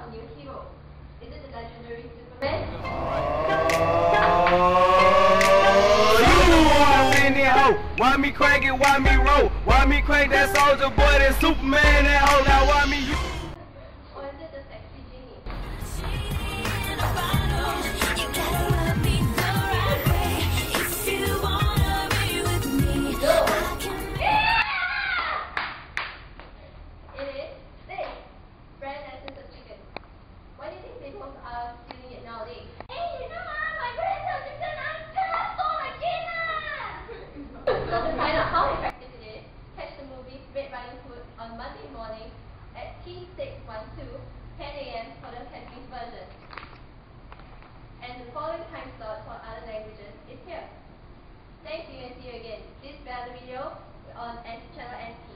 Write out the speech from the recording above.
our new hero. Is it the legendary Superman? Why me crank it, why me roll? Why me crank that soldier boy, that Superman, that hoe? Now why me you? Or is it the sexy genie? It is this. Brand essence of chicken. Why do you think people are stealing it nowadays? Hey, you know what? My brand of chicken, I'm just so again. So to find out how effective it is, catch the movie Red Riding Hood on Monday morning at T612, 10 a.m. for the Cantonese version. And the following time slot for other languages is here. Thank you and see you again. Please bear the video on channel NT.